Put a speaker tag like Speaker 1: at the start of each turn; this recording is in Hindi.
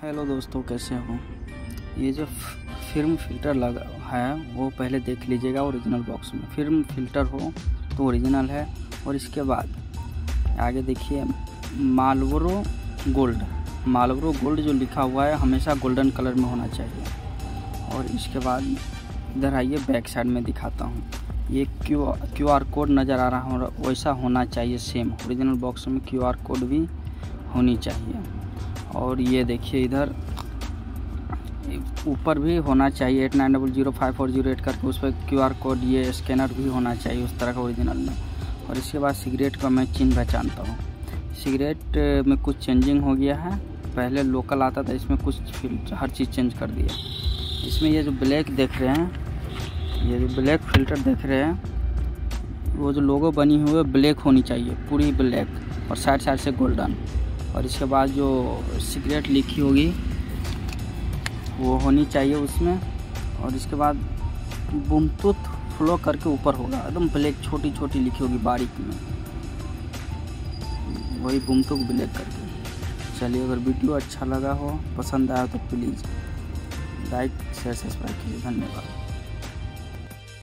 Speaker 1: हेलो दोस्तों, कैसे हो। ये जो फिल्म फिल्टर लगा है वो पहले देख लीजिएगा ओरिजिनल बॉक्स में। फिल्म फिल्टर हो तो ओरिजिनल है। और इसके बाद आगे देखिए मार्लबोरो गोल्ड जो लिखा हुआ है हमेशा गोल्डन कलर में होना चाहिए। और इसके बाद इधर आइए बैक साइड में दिखाता हूँ। ये क्यूआर कोड नज़र आ रहा है, वैसा होना चाहिए सेम। ओरिजिनल बॉक्स में क्यूआर कोड भी होनी चाहिए। और ये देखिए इधर ऊपर भी होना चाहिए 89005408 करके, उस पर क्यूआर कोड ये स्कैनर भी होना चाहिए उस तरह का ओरिजिनल में। और इसके बाद सिगरेट का मैं चिन्ह पहचानता हूँ। सिगरेट में कुछ चेंजिंग हो गया है, पहले लोकल आता था, इसमें कुछ हर चीज़ चेंज कर दिया। इसमें ये जो ब्लैक देख रहे हैं, ये जो ब्लैक फिल्टर देख रहे हैं, वो जो लोगो बनी हुई है ब्लैक होनी चाहिए, पूरी ब्लैक, और साइड से गोल्डन। और इसके बाद जो सिगरेट लिखी होगी वो होनी चाहिए उसमें। और इसके बाद ब्लूटूथ फ्लो करके ऊपर होगा, एकदम ब्लैक छोटी छोटी लिखी होगी बारीक में, वही ब्लूटूथ ब्लैक करके। चलिए, अगर वीडियो अच्छा लगा हो, पसंद आया तो प्लीज़ लाइक शेयर सब्सक्राइब कीजिए। धन्यवाद।